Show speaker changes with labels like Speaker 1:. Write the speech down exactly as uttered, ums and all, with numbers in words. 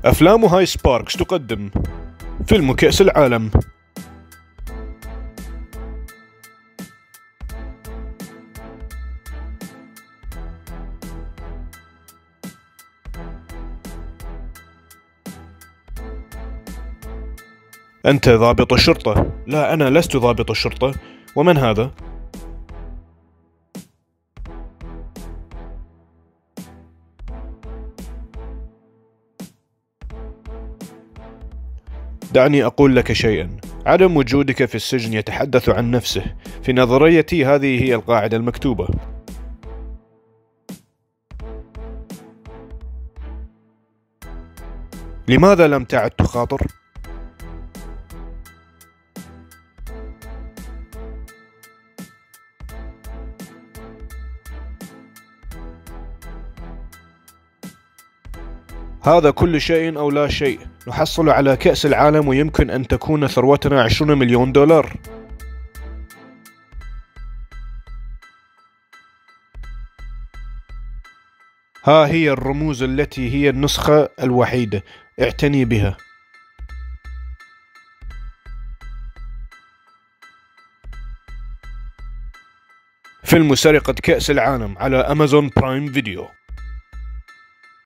Speaker 1: أفلام هاي سباركس تقدم فيلم كأس العالم. أنت ضابط الشرطة؟ لا، أنا لست ضابط الشرطة. ومن هذا؟ دعني أقول لك شيئا. عدم وجودك في السجن يتحدث عن نفسه. في نظريتي هذه هي القاعدة المكتوبة. لماذا لم تعد تخاطر؟ هذا كل شيء أو لا شيء. نحصل على كأس العالم ويمكن أن تكون ثروتنا عشرون مليون دولار. ها هي الرموز التي هي النسخة الوحيدة. اعتني بها. فيلم سرقة كأس العالم على أمازون برايم فيديو.